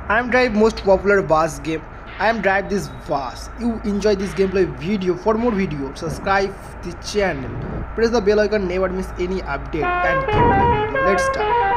I am Drive most popular Vars game. I am Drive this Vars. You enjoy this gameplay video. For more videos, subscribe the channel. Press the bell icon, never miss any update and gameplay video. Let's start.